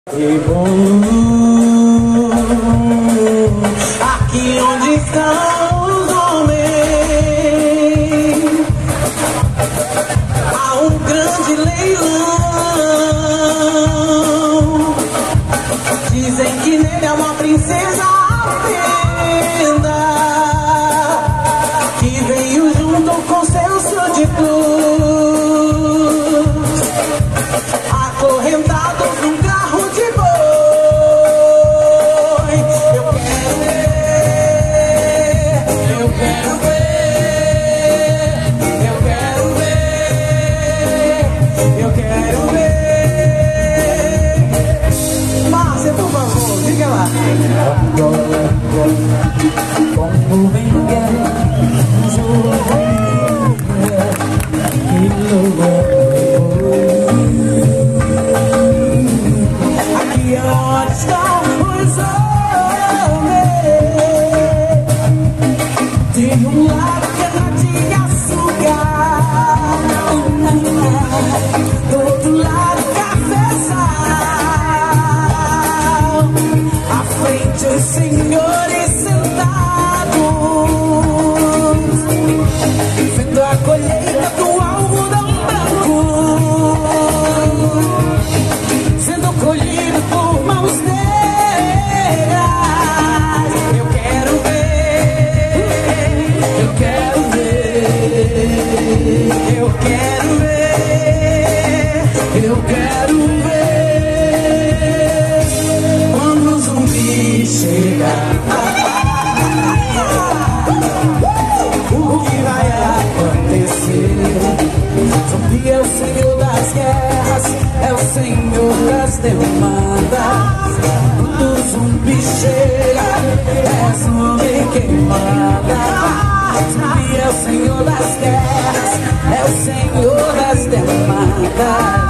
Que bom, aqui onde estão os homens, há um grande leilão. Dizem que nele é uma princesa à venda, que veio junto com seus súditos, acorrentados num carro de boi. Eu quero ver, eu quero ver, eu quero ver, eu quero ver. Márcia, por favor, diga lá. Como venga, aqui é onde estão os homens. Tem um lado que é de açúcar, do outro lado cafezal. À frente os senhores sentados, vendo a colheita do algodão branco sendo colhido por mãos negras. Eu quero ver, eu quero ver, eu quero ver, eu quero ver. Quando o zumbi chegar, o que vai acontecer? Zumbi é o senhor das guerras, é o senhor das demandas. Quando o zumbi chega, é zumbi quem manda. Zumbi é o senhor das guerras, é o senhor das demandas.